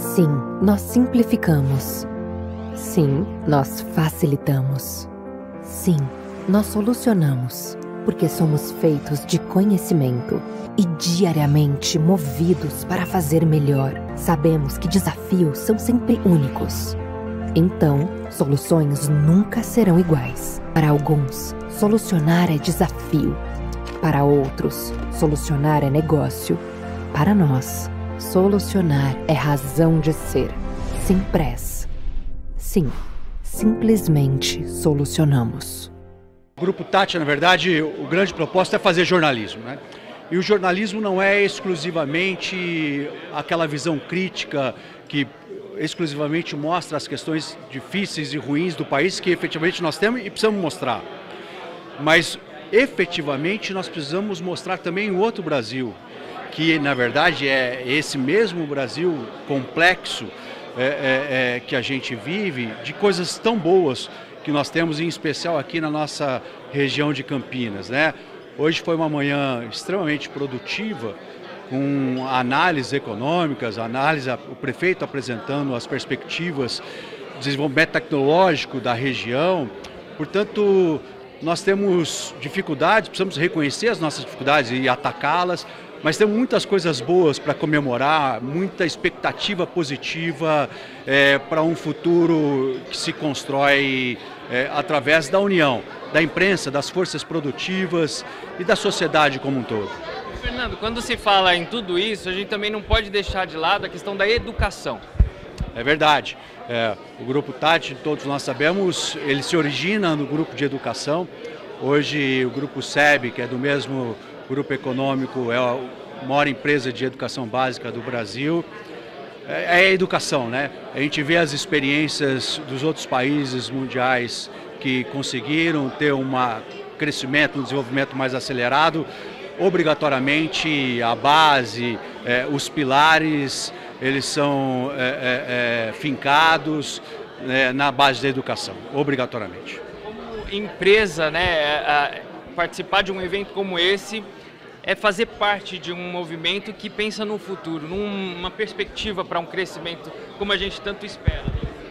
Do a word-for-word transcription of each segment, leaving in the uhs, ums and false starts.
Sim, nós simplificamos. Sim, nós facilitamos. Sim, nós solucionamos, porque somos feitos de conhecimento e diariamente movidos para fazer melhor. Sabemos que desafios são sempre únicos. Então, soluções nunca serão iguais. Para alguns, solucionar é desafio. Para outros, solucionar é negócio. Para nós, solucionar é razão de ser. Simpress. Sim, simplesmente solucionamos. O Grupo Tati, na verdade, o grande propósito é fazer jornalismo, né? E o jornalismo não é exclusivamente aquela visão crítica que exclusivamente mostra as questões difíceis e ruins do país que efetivamente nós temos e precisamos mostrar. Mas efetivamente nós precisamos mostrar também o outro Brasil, que na verdade é esse mesmo Brasil complexo é, é, é, que a gente vive, de coisas tão boas que nós temos, em especial aqui na nossa região de Campinas, né? Hoje foi uma manhã extremamente produtiva, com análises econômicas, análise, o prefeito apresentando as perspectivas de desenvolvimento tecnológico da região. Portanto, nós temos dificuldades, precisamos reconhecer as nossas dificuldades e atacá-las, mas temos muitas coisas boas para comemorar, muita expectativa positiva é, para um futuro que se constrói é, através da união, da imprensa, das forças produtivas e da sociedade como um todo. Fernando, quando se fala em tudo isso, a gente também não pode deixar de lado a questão da educação. É verdade. É, o Grupo Tati, todos nós sabemos, ele se origina no grupo de educação. Hoje o Grupo S E B, que é do mesmo grupo econômico, é a maior empresa de educação básica do Brasil. É, é a educação, né? A gente vê as experiências dos outros países mundiais que conseguiram ter um crescimento, um desenvolvimento mais acelerado. Obrigatoriamente a base, eh, os pilares, eles são eh, eh, fincados eh, na base da educação, obrigatoriamente. Como empresa, né, a participar de um evento como esse é fazer parte de um movimento que pensa no futuro, numa perspectiva para um crescimento como a gente tanto espera.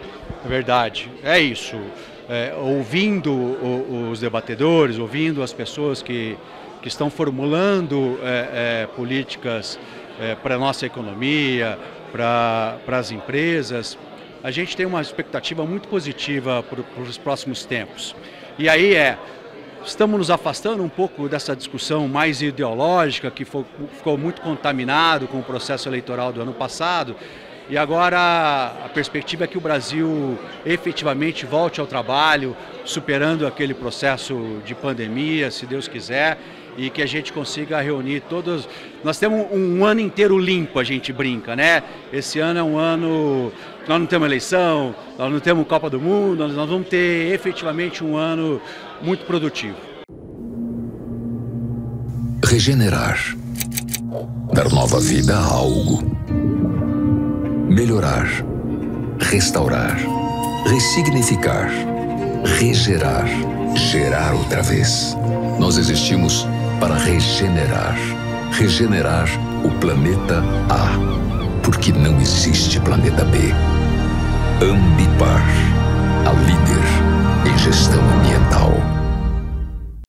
É verdade, é isso. É, ouvindo o, os debatedores, ouvindo as pessoas que que estão formulando é, é, políticas é, para a nossa economia, para as empresas, a gente tem uma expectativa muito positiva para os próximos tempos. E aí é, estamos nos afastando um pouco dessa discussão mais ideológica, que foi, ficou muito contaminado com o processo eleitoral do ano passado, e agora a perspectiva é que o Brasil efetivamente volte ao trabalho, superando aquele processo de pandemia, se Deus quiser, e que a gente consiga reunir todos. Nós temos um ano inteiro limpo, a gente brinca, né? Esse ano é um ano, nós não temos eleição, nós não temos Copa do Mundo, nós vamos ter efetivamente um ano muito produtivo. Regenerar. Dar nova vida a algo. Melhorar. Restaurar. Ressignificar. Regerar. Gerar outra vez. Nós existimos para regenerar. Regenerar o planeta A, porque não existe planeta B. Ambipar, a líder em gestão ambiental.